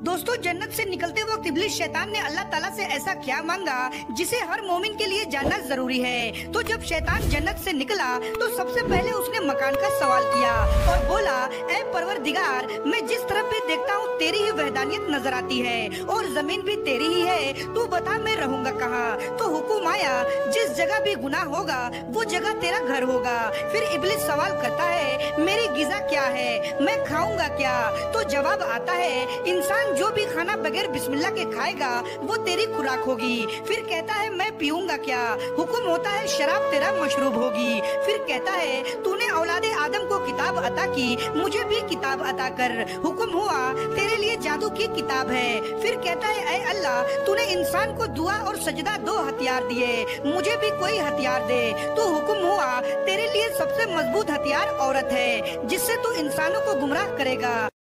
दोस्तों, जन्नत से निकलते वक्त इब्लिस शैतान ने अल्लाह ताला से ऐसा क्या मांगा जिसे हर मोमिन के लिए जानना जरूरी है। तो जब शैतान जन्नत से निकला तो सबसे पहले उसने मकान का सवाल किया और बोला, ऐ परवरदिगार, मैं जिस तरफ भी देखता हूँ तेरी ही वहदानियत नजर आती है और जमीन भी तेरी ही है, तू बता मैं रहूँगा कहाँ। तो हुक्म आया, जिस जगह भी गुनाह होगा वो जगह तेरा घर होगा। फिर इब्लिस सवाल करता है, मेरी गिज़ा क्या है, मैं खाऊंगा क्या? तो जवाब आता है, इंसान जो भी खाना बगैर बिस्मिल्लाह के खाएगा वो तेरी खुराक होगी। फिर कहता है, मैं पीऊंगा क्या? हुक्म होता है, शराब तेरा मशरूब होगी। फिर कहता है, तूने औलादे आदम को किताब अता की, मुझे भी किताब अता कर। हुक्म हुआ, तेरे लिए जादू की किताब है। फिर कहता है, ऐ अल्लाह, तूने इंसान को दुआ और सजदा दो हथियार दिए, मुझे भी कोई हथियार दे। तो हुक्म हुआ, तेरे लिए सबसे मजबूत हथियार औरत है जिससे तू इंसानों को गुमराह करेगा।